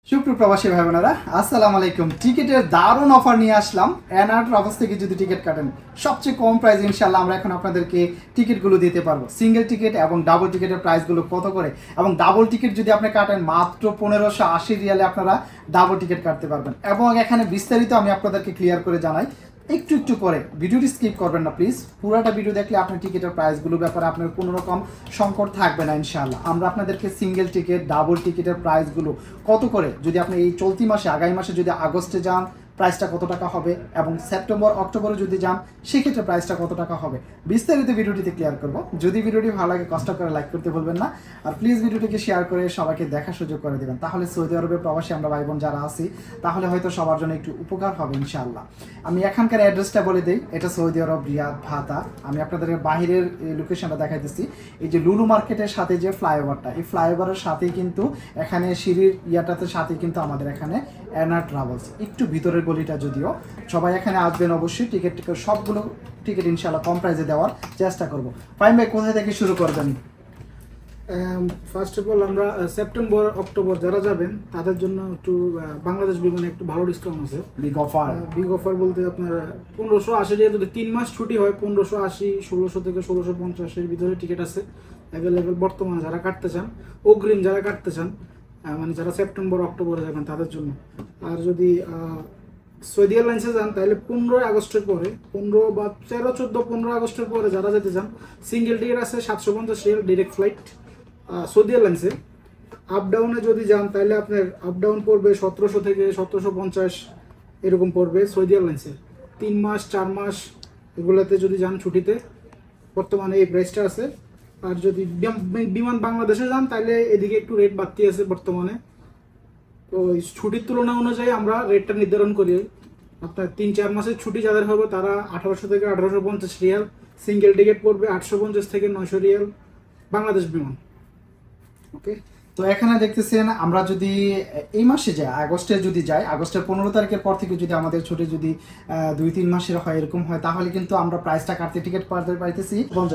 সুপ্রবাসী ভাই বোনেরা আসসালামু আলাইকুম। টিকিটের দারুণ অফার নিয়ে আসলাম। এনআর ট্রাভেলস থেকে যদি টিকিট কাটেন সবচেয়ে কম প্রাইস ইনশাআল্লাহ আমরা এখন আপনাদেরকে টিকিটগুলো দিতে পারবো। সিঙ্গেল টিকিট এবং ডাবল টিকিটের প্রাইসগুলো কত করে, এবং ডাবল টিকিট যদি আপনি কাটেন মাত্র 1580 রিয়ালে আপনারা ডাবল টিকিট কাটতে পারবেন। এবং এখানে বিস্তারিত আমি আপনাদেরকে ক্লিয়ার করে জানাই, একটু একটু করে ভিডিওটি স্কিপ করবেন না প্লিজ। পুরোটা ভিডিও দেখলে আপনার টিকিটের প্রাইসগুলোর ব্যাপারে আপনার কোনো রকম সংকট থাকবে না ইনশাআল্লাহ। আমরা আপনাদেরকে সিঙ্গেল টিকিট ডাবল টিকিটের প্রাইসগুলো কত করে, যদি আপনি এই চলতি মাসে আগামী মাসে যদি আগস্টে যান প্রাইসটা কত টাকা হবে, এবং সেপ্টেম্বর অক্টোবরে যদি যান সেক্ষেত্রে প্রাইসটা কত টাকা হবে, বিস্তারিত ভিডিওটিতে ক্লিয়ার করব। যদি ভিডিওটি ভালো লাগে কষ্ট করে লাইক করতে ভুলবেন না, আর প্লিজ ভিডিওটিকে শেয়ার করে সবাইকে দেখার সুযোগ করে দেবেন। তাহলে সৌদি আরবের প্রবাসী আমরা ভাই বোন যারা আছি তাহলে হয়তো সবার জন্য একটু উপকার হবে ইনশাআল্লাহ। আমি এখানকার অ্যাড্রেসটা বলে দিই, এটা সৌদি আরব রিয়াদ ভাতা। আমি আপনাদের বাহিরের লোকেশনটা দেখাইতেছি। এই যে লুলু মার্কেটের সাথে যে ফ্লাইওভারটা, এই ফ্লাইওভারের সাথেই কিন্তু এখানে সিঁড়ির ইয়াটাতে সাথে কিন্তু আমাদের এখানে এনআর ট্রাভেলস, একটু ভিতরের গলিটা যদিও। সবাই এখানে আসবেন অবশ্যই। টিকিট সবগুলো টিকিট ইনশাআল্লাহ কম প্রাইসে দেওয়ার চেষ্টা করব। ফাইন ভাই, কোথায় থেকে শুরু করবেন? ফার্স্ট অফ অল আমরা সেপ্টেম্বর অক্টোবর যারা যাবেন তাদের জন্য একটু বাংলাদেশ বিমানে একটু ভালো ডিসকাউন্ট আছে। বিগ অফার বলতে আপনার 1580 দিয়ে যদি 3 মাস ছুটি হয় 1580, 1600 থেকে 1650 এর ভিতরে টিকিট আছে অ্যাভেলেবেল বর্তমানে। যারা কাটতে চান অগ্রিম, যারা কাটতে চান মানে যারা সেপ্টেম্বর অক্টোবরে যাবেন তাদের জন্য। আর যদি সৌদি এয়ারলাইন্সে যান তাহলে 15 আগস্টের পরে, 15 বা 13, 14, 15 আগস্টের পরে যারা যেতে চান সিঙ্গেল টিকিট আছে 750 রিয়াল ডিরেক্ট ফ্লাইট সৌদি এয়ারলাইন্সে। আপ ডাউনে যদি যান তাহলে আপনার আপ ডাউন পড়বে 1700 থেকে 1750 এরকম পড়বে সৌদি এয়ারলাইন্সে। 3 মাস 4 মাস এগুলাতে যদি যান ছুটিতে বর্তমানে এই প্রাইসটা আছে। আর যদি বিমান বাংলাদেশে যান তাহলে এদিকে একটু রেট বাড়তি আছে বর্তমানে। তো ছুটির তুলনা অনুযায়ী আমরা রেটটা নির্ধারণ করি। আপনার 3-4 মাসের ছুটি যাদের হবে তারা 1800 থেকে 1850 রিয়াল, সিঙ্গেল টিকিট পড়বে 850 থেকে 900 রিয়াল বাংলাদেশ বিমান। ওকে, তো এখানে দেখতেছেন আমরা যদি এই মাসে যাই, আগস্টে যদি যাই, আগস্টের 15 তারিখের পর থেকে যদি আমাদের ছুটি যদি 2-3 মাসের হয় এরকম হয়, তাহলে কিন্তু আমরা প্রাইসটা কাটতে টিকিট কাটতে পারতেছি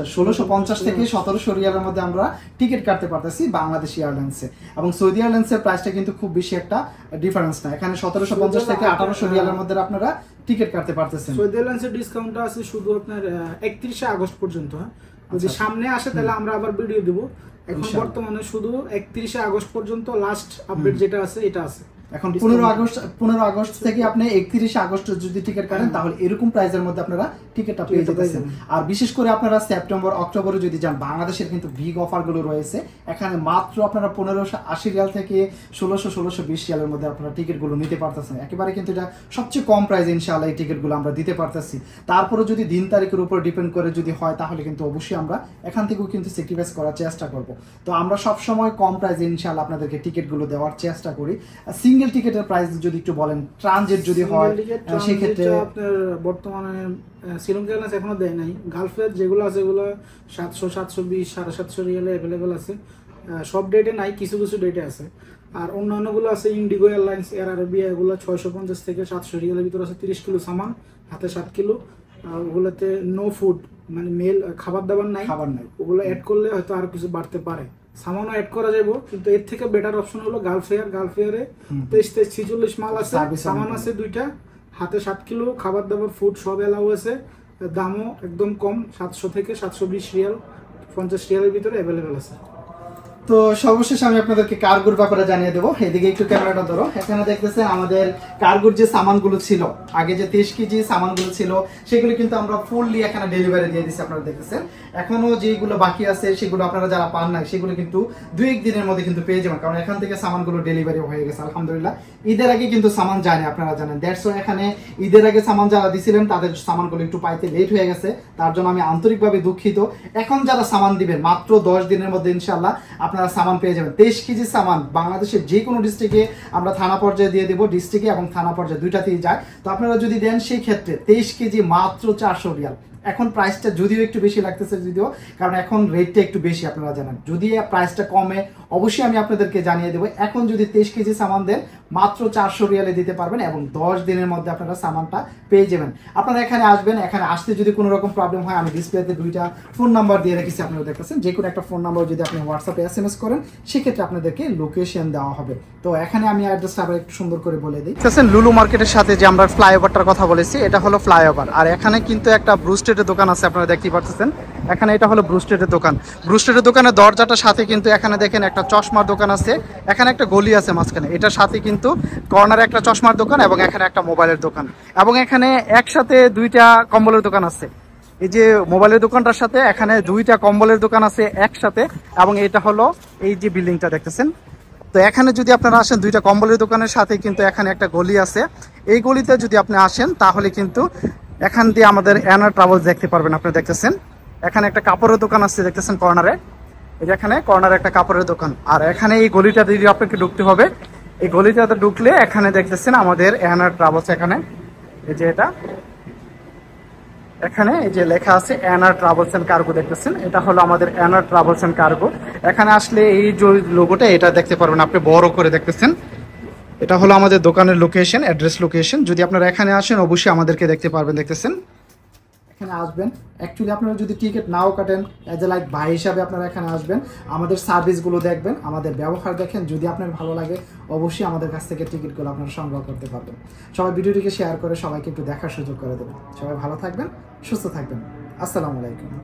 1650 থেকে 1700 রিয়ালের মধ্যে আমরা টিকিট কাটতে পারতেছি বাংলাদেশ এয়ারলাইন্সে। এবং সৌদি এয়ারলাইন্সের প্রাইসটা কিন্তু খুব বেশি একটা ডিফারেন্স না, এখানে 1750 থেকে 1800 রিয়ালের মধ্যে আপনারা টিকিট কাটতে পারতেছেন। সৌদি এয়ারলাইন্সের ডিসকাউন্টটা আছে শুধু আপনার 31 আগস্ট পর্যন্ত। যদি সামনে আসে তাহলে আমরা আবার ভিডিও দেব। এখন বর্তমানে শুধু 31 আগস্ট পর্যন্ত লাস্ট আপডেট যেটা আছে এটা আছে। এখন 15 আগস্ট থেকে আপনি 31 আগস্ট যদি টিকিট কাটেন তাহলে এরকম প্রাইসের মধ্যে আপনারা টিকিটটা পেয়ে যাবেন। আর বিশেষ করে আপনারা সেপ্টেম্বর অক্টোবরে যদি যান, বাংলাদেশের কিন্তু বিগ অফারগুলো রয়েছে এখানে। মাত্র আপনারা 1580 রিয়াল থেকে 1620 রিয়ালের মধ্যে আপনারা টিকিটগুলো নিতে পারতেছেন। একেবারে কিন্তু এটা সবচেয়ে কম প্রাইসে ইনশাআল্লাহ এই টিকিটগুলো আমরা দিতে পারতেছি। তারপরে যদি দিন তারিখের উপর ডিপেন্ড করে যদি হয় তাহলে কিন্তু অবশ্যই আমরা এখান থেকেও কিন্তু স্যাক্রিফাইস করার চেষ্টা করব। তো আমরা সবসময় কম প্রাইসে ইনশাআল্লাহ আপনাদেরকে টিকিটগুলো দেওয়ার চেষ্টা করি। সিঙ্গেল টিকিটের প্রাইস যদি একটু বলেন, ট্রানজিট যদি হয় সেই ক্ষেত্রে আপনার বর্তমানে শ্রীলঙ্কা এয়ারলাইন্স এখনো দেয় নাই। গালফের যেগুলো আছে এগুলো 700, 720, 750 রিয়ালে অ্যাভেলেবেল আছে। সব ডেটে নাই, কিছু কিছু ডেটে আছে। আর অন্যান্যগুলো আছে ইন্ডিগো এয়ারলাইন্স, এয়ার আরবিয়া, এগুলো 650 থেকে 700 রিয়ালের ভিতরে আছে। 30 কিলো সামান, হাতে 7 কিলো। ওগুলোতে নো ফুড, মানে মেল খাবার দাবার নাই, ওগুলো অ্যাড করলে হয়তো আর কিছু বাড়তে পারে। সামানও অ্যাড করা যাবে, কিন্তু এর থেকে বেটার অপশন হলো গালফেয়ার। গালফেয়ারে 23-46 মাল আছে, সামান আছে 2টা, হাতে 7 কিলো, খাবার দাবার ফুড সব এলাও আছে। দামও একদম কম, 700 থেকে 720 রিয়াল, 50 রিয়ালের ভিতরে অ্যাভেলেবেল আছে। তো সর্বশেষ আমি আপনাদেরকে কার্গোর ব্যাপারে জানিয়ে দেবো। এদিকে একটু ক্যামেরাটা ধরো। এখানে দেখতেছেন আমাদের কার্গোর যে সামানগুলো ছিল, আগে যে 23 কেজি সামানগুলো ছিল সেগুলো কিন্তু আমরা ফুললি এখানে ডেলিভারি দিয়ে দিচ্ছি। আপনারা দেখতেছেন এখনো যেগুলো বাকি আছে সেগুলো আপনারা যারা পান নাই সেগুলো কিন্তু 2-1 দিনের মধ্যে কিন্তু পেয়ে যাবেন, কারণ এখান থেকে সামানগুলো ডেলিভারি হয়ে গেছে আলহামদুলিল্লাহ। ঈদের আগে কিন্তু সামান যায়নি, আপনারা জানেন। দ্যাটস ওয়াই এখানে ঈদের আগে সামান যারা দিছিলেন তাদের সামানগুলো একটু পাইতে লেট হয়ে গেছে, তার জন্য আমি আন্তরিকভাবে দুঃখিত। এখন যারা সামান দিবেন মাত্র 10 দিনের মধ্যে ইনশাআল্লাহ আপনারা সামান পেয়ে যাবেন। 23 কেজি সামান বাংলাদেশের যে কোনো ডিস্ট্রিক্টে আমরা থানা পর্যায়ে দিয়ে দেবো, ডিস্ট্রিক্টে এবং থানা পর্যায়ে দুইটাতেই যায়। তো আপনারা যদি দেন সেই ক্ষেত্রে 23 কেজি মাত্র 400 রিয়াল। এখন প্রাইসটা যদিও একটু বেশি লাগতেছে, যদিও কারণ এখন রেটটা একটু বেশি আপনারা জানেন। যদি প্রাইসটা কমে অবশ্যই আমি আপনাদেরকে জানিয়ে দেবো। এখন যদি 23 কেজি সামান দেন মাত্র 400 রিয়ালে দিতে পারবেন এবং 10 দিনের মধ্যে আপনারা সামানটা পেয়ে যাবেন। আপনারা এখানে আসবেন, এখানে আসতে যদি কোনো রকম প্রবলেম হয় আমি ডিসপ্লেতে 2টা ফোন নাম্বার দিয়ে রেখেছি, আপনারা দেখতেছেন। যে কোনো একটা ফোন নাম্বার যদি আপনি হোয়াটসঅ্যাপে SMS করেন সেক্ষেত্রে আপনাদেরকে লোকেশন দেওয়া হবে। তো এখানে আমি অ্যাড্রেসটা আবার একটু সুন্দর করে বলে দিই। লুলু মার্কেটের সাথে যে আমরা ফ্লাইওভারটার কথা বলেছি এটা হলো ফ্লাইওভার, আর এখানে কিন্তু একটা ব্রুস্টেডের দোকান আছে, আপনারা দেখতেই পাচ্ছেন। এখানে এটা হলো ব্রুস্টেডের দোকান। ব্রুস্টেডের দোকানের দরজাটার সাথে কিন্তু এখানে দেখেন একটা চশমার দোকান আছে, এখানে একটা গলি আছে মাঝখানে, এটার সাথে কিন্তু কর্নারে একটা চশমার দোকান এবং এখানে একটা মোবাইলের দোকান, এবং এখানে একসাথে 2টা কম্বলের দোকান আছে। এই যে মোবাইলের দোকানটার সাথে এখানে 2টা কম্বলের দোকান আছে একসাথে, এবং এটা হলো এই যে বিল্ডিংটা দেখতেছেন। তো এখানে যদি আপনারা আসেন 2টা কম্বলের দোকানের সাথে কিন্তু এখানে একটা গলি আছে। এই গলিতে যদি আপনি আসেন তাহলে কিন্তু এখান দিয়ে আমাদের এনার ট্রাভেলস দেখতে পারবেন। আপনি দেখতেছেন এখানে একটা কাপড়ের দোকান আছে, দেখতেছেন কর্নারে, এই যে এখানে কর্নারে একটা কাপড়ের দোকান। আর এখানে এই গলিটা দিয়ে আপনাকে ঢুকতে হবে। এই গলিটাতে ঢুকলে এখানে দেখতেছেন আমাদের এনার ট্রাভেলস। এখানে এই যে এটা এখানে এই যে লেখা আছে এনার ট্রাভেলস এন্ড কার্গো, দেখতেছেন এটা হলো আমাদের এনার ট্রাভেলস এন্ড কার্গো। এখানে আসলে এই যে লোগোটা এটা দেখতে পারবেন, আপনি বড় করে দেখতেছেন। এটা হলো আমাদের দোকানের লোকেশন, অ্যাড্রেস লোকেশন। যদি আপনারা এখানে আসেন অবশ্যই আমাদেরকে দেখতে পারবেন, দেখতেছেন। এখানে আসবেন, অ্যাকচুয়ালি আপনারা যদি টিকিট নাও কাটেন এজ এ লাইক ভাই হিসাবে আপনারা এখানে আসবেন, আমাদের সার্ভিসগুলো দেখবেন, আমাদের ব্যবহার দেখেন। যদি আপনার ভালো লাগে অবশ্যই আমাদের কাছ থেকে টিকিটগুলো আপনারা সংগ্রহ করতে পারবেন। সবাই ভিডিওটিকে শেয়ার করে সবাইকে একটু দেখার সুযোগ করে দেবেন। সবাই ভালো থাকবেন, সুস্থ থাকবেন। আসসালামু আলাইকুম।